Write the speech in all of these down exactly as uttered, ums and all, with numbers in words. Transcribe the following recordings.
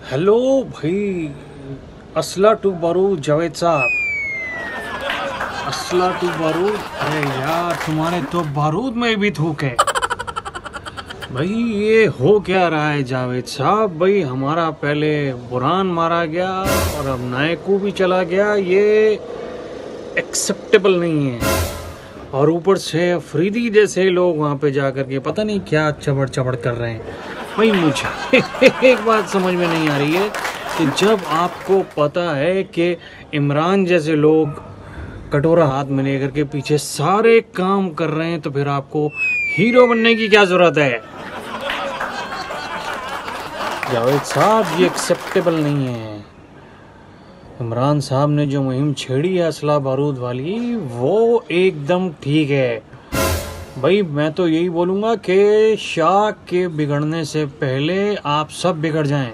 Hello भाई। असला to बारूद जावेद साहब। असला टू बारूद। अरे यार तुम्हारे तो बारूद में भी थूक है। भाई ये हो क्या रहा है जावेद साहब? भाई हमारा पहले बुरहान मारा गया और अब नायकू भी चला गया। ये एक्सेप्टेबल नहीं है। और ऊपर से अफरीदी जैसे लोग वहाँ पे जा कर के पता नहीं क्या चबड़ चबड़ कर रहे हैं। भाई मुझे एक बात समझ में नहीं आ रही है कि जब आपको पता है कि इमरान जैसे लोग कटोरा हाथ में लेकर के पीछे सारे काम कर रहे हैं, तो फिर आपको हीरो बनने की क्या जरूरत है? जावेद साहब ये एक्सेप्टेबल नहीं है। इमरान साहब ने जो मुहिम छेड़ी है असला बारूद वाली, वो एकदम ठीक है। भाई मैं तो यही बोलूंगा कि शाह के बिगड़ने से पहले आप सब बिगड़ जाएं।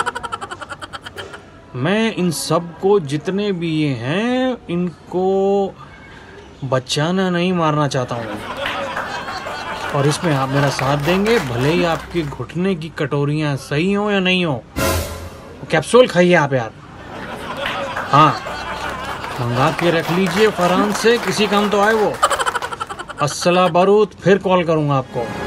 मैं इन सब को जितने भी ये हैं इनको बचाना नहीं, मारना चाहता हूँ। और इसमें आप मेरा साथ देंगे, भले ही आपकी घुटने की कटोरियाँ सही हो या नहीं हो। कैप्सूल खाइए आप यार। हाँ मंगा के रख लीजिए फरहान से, किसी काम तो आए वो। अस्सला बारूद, फिर कॉल करूंगा आपको।